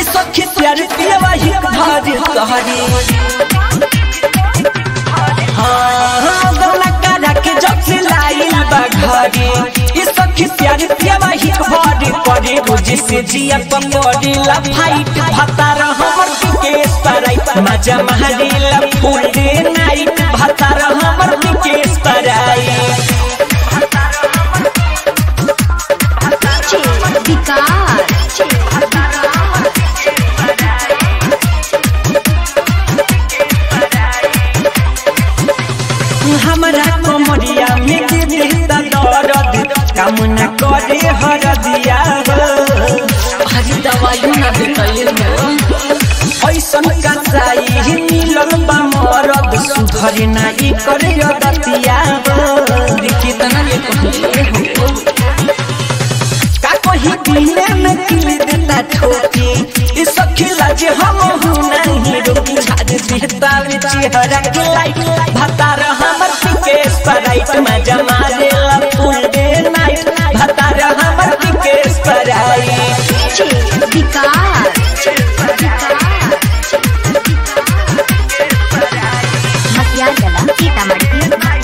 सखी प्यार पियवा ही भारी कहरी हां गौना करा के जब से लाइल बा घरी ई सखी प्यार पियवा ही भारी करे रोज से जिया पकड़ी ला फाइट भतार हमर के स्पराइट मजा महरीला फुल डे नाइट भतार हमर के स्पराइट हमरा कमरिया में के देता दर्द कामना करे हर दिया हरी दवाई ना देतैल ऐसन कसाई मिलल बा मरद सुधरे ना ई करे दतिया कितना ले कहले का कही दिने में किले देता ठोकी ई सखिला जे हम हूं नहीं रुकी छाड़ देता रे चेहरा के लाइट भतार हमर के स्पराइट मजा मारेला फुल डे नाइट भतार हमर के स्पराइट विकास मतिया जला सीतामढ़ी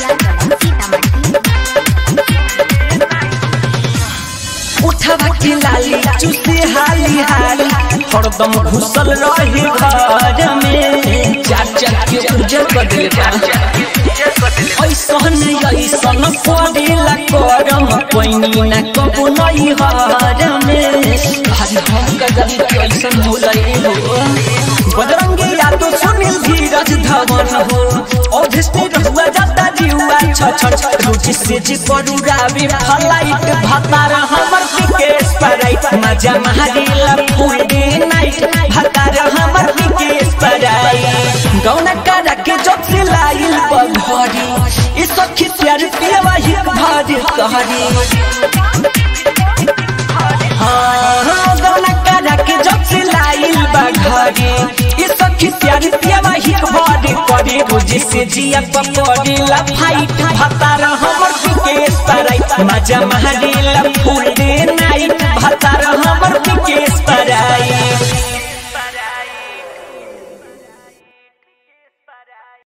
उठवा के लाली चुसे हाली हाली हरदम घुसल रही घर में चार के उजर कर देता ऐसन ऐसन पड़ेला करम पैनी ना कबू नहीं हर में भारी हम कदम कैसन भूलई हो बजरंगी याद सुनील धीरज धवन हो ओधिष्ठि रहुआ जाता जीवा छ रुचि से जी परुरावे फलाइट भतार हमर के स्पराइट मजा महरीला फुल डे नाइट भतार हमर के स्पराइट गौना करा के जब से लाइल बघरी ई सखी प्यार पियवा ही भारी कहरी हां गौना करा के जब से लाइल बघरी ई सखी प्यार पियवा ही भारी करे रोज से जिया पकड़ी ला फाइट भतार हमर के स्पराइट मजा महरीला फुल डे नाइट भतार